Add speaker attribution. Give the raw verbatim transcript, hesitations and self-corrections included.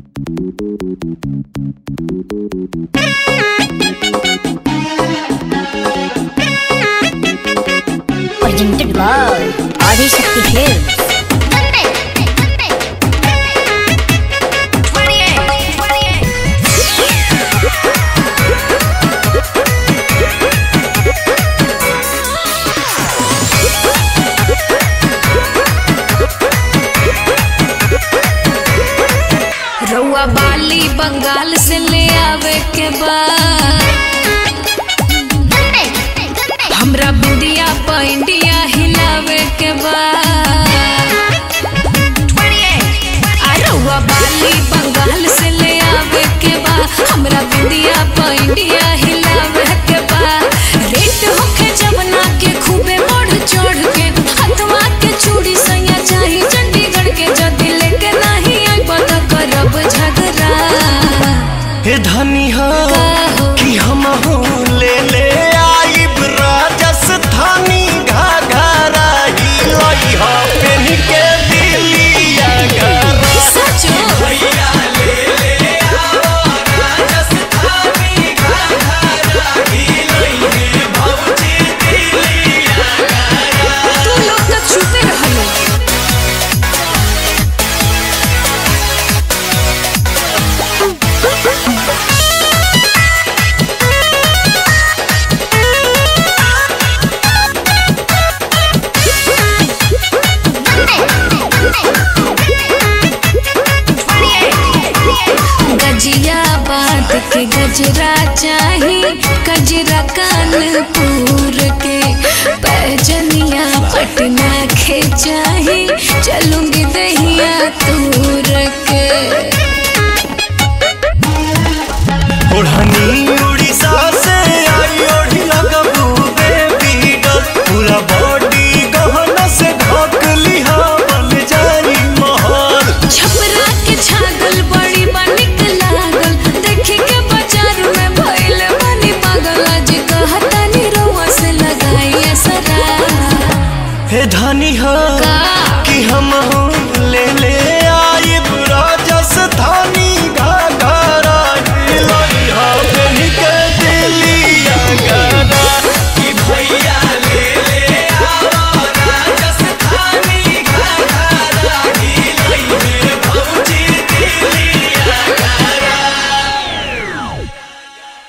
Speaker 1: Presented by Adi Shakti Films.
Speaker 2: रउआ बाली बंगाल से ले आवे के बाद हमरा बुढ़िया पैंडिया हिलावे के बाद रउआ बाली बंगाल से ले आवे के बाद हमरा बुढ़िया पैंडिया हिलावे के बाद रेट होके जवना के खूबे बढ़ चढ़ के हथवा के चूड़ी सैया चाही चंडीगढ़ के जदी लेके नहीं आई पता करब झगड़ा।
Speaker 3: हे धनी हो कि हम हो ले ले आई राजस्थानी घाघरा ही लाई हो पेन के दिलिया घरा
Speaker 2: सचो
Speaker 3: भैया ले ले आओ राजस्थानी घाघरा ही लाई है भौजी दिलिया घरा।
Speaker 2: तू लोग तो छुपे रहलो। गजिया बात के गजरा चाही गजरा कानपुर के पैजनिया पटना के चाही चलूंगी दहिया तूर के
Speaker 3: ओढ़नी उड़ीसा से आई ओढ़ी लगबू बेबी डॉल पूरा बॉडी गहना से ढक लिहा बन जाई महल।
Speaker 2: छपरा के छागल बड़ी बनिक लागल देखी के बाजार में भइल बनी पागल आज कहता नी रउआ से लगाई असरा।
Speaker 3: हे धनी हो